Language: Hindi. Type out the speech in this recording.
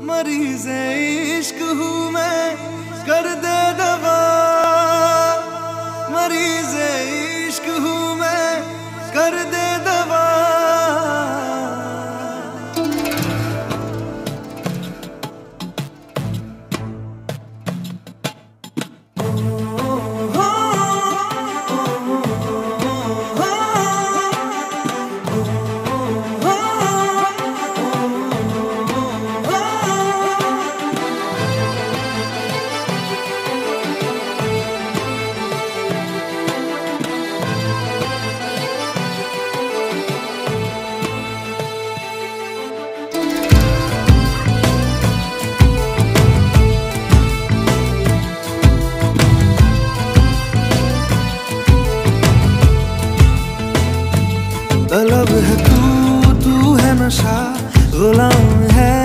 मरीज़े इश्क हूँ मैं, कर दे दवा। मरीज़े इश्क हूँ मैं, कर दे दवा। तलब है तू है नशा, गुलाम है